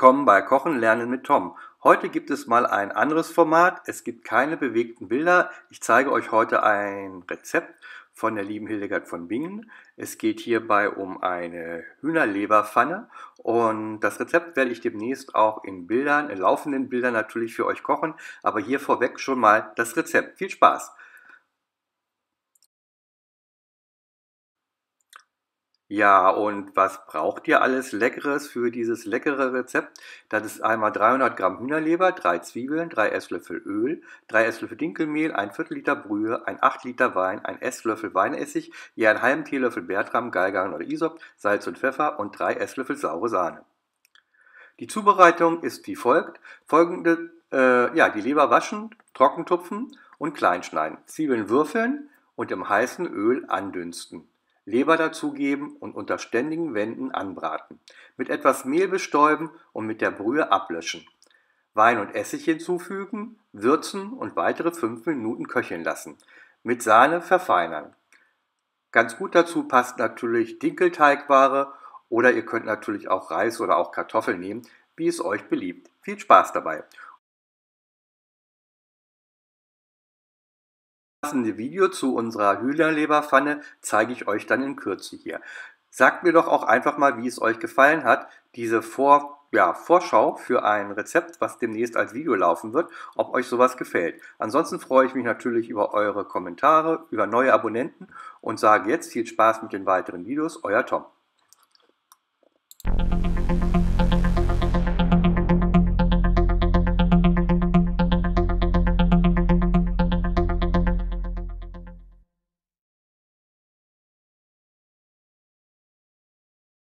Willkommen bei Kochen lernen mit Tom. Heute gibt es mal ein anderes Format. Es gibt keine bewegten Bilder. Ich zeige euch heute ein Rezept von der lieben Hildegard von Bingen. Es geht hierbei um eine Hühnerleberpfanne und das Rezept werde ich demnächst auch in Bildern, in laufenden Bildern natürlich für euch kochen. Aber hier vorweg schon mal das Rezept. Viel Spaß! Ja, und was braucht ihr alles Leckeres für dieses leckere Rezept? Das ist einmal 300 Gramm Hühnerleber, 3 Zwiebeln, 3 Esslöffel Öl, 3 Esslöffel Dinkelmehl, ein Viertel Liter Brühe, ein 8 Liter Wein, ein Esslöffel Weinessig, je einen halben Teelöffel Bertram, Gallgarn oder Isop, Salz und Pfeffer und 3 Esslöffel saure Sahne. Die Zubereitung ist wie folgt. Die Leber waschen, trocken tupfen und klein schneiden. Zwiebeln würfeln und im heißen Öl andünsten. Leber dazugeben und unter ständigen Wänden anbraten. Mit etwas Mehl bestäuben und mit der Brühe ablöschen. Wein und Essig hinzufügen, würzen und weitere 5 Minuten köcheln lassen. Mit Sahne verfeinern. Ganz gut dazu passt natürlich Dinkelteigware oder ihr könnt natürlich auch Reis oder auch Kartoffeln nehmen, wie es euch beliebt. Viel Spaß dabei! Das passende Video zu unserer Hühnerleberpfanne zeige ich euch dann in Kürze hier. Sagt mir doch auch einfach mal, wie es euch gefallen hat, diese Vorschau für ein Rezept, was demnächst als Video laufen wird, ob euch sowas gefällt. Ansonsten freue ich mich natürlich über eure Kommentare, über neue Abonnenten und sage jetzt viel Spaß mit den weiteren Videos, euer Tom.